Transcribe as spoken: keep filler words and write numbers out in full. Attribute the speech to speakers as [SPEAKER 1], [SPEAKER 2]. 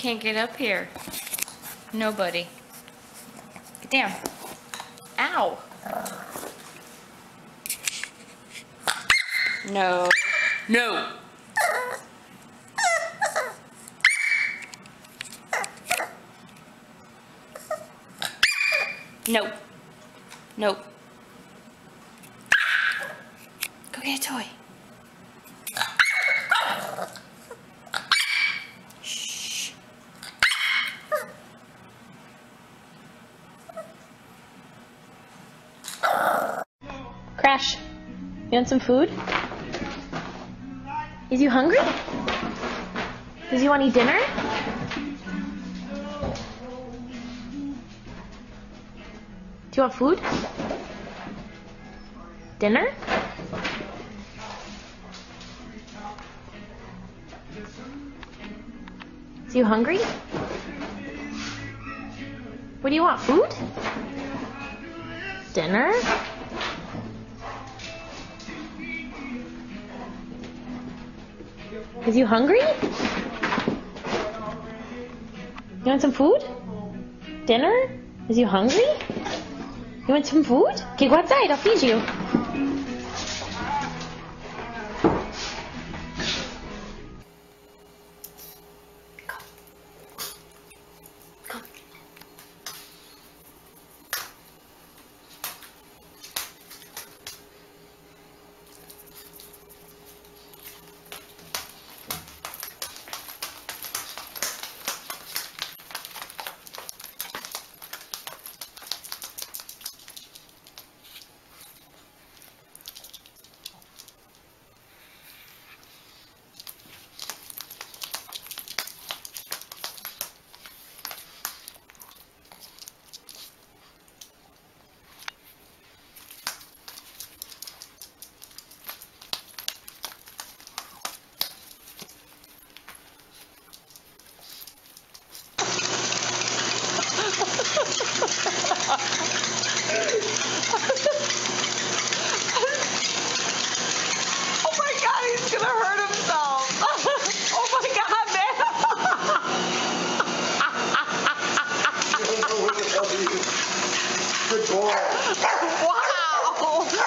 [SPEAKER 1] can't get up here. Nobody. Get down. Ow. No. No. No. No. Go get a toy. Shh.
[SPEAKER 2] Crash, you want some food? Is you hungry? Does you want to eat dinner? Do you want food? Dinner? Is you hungry? What do you want? Food? Dinner? Is you hungry? You want some food? Dinner? Is you hungry? You want some food? Okay, go outside, I'll feed you.
[SPEAKER 3] Good boy.
[SPEAKER 1] Wow!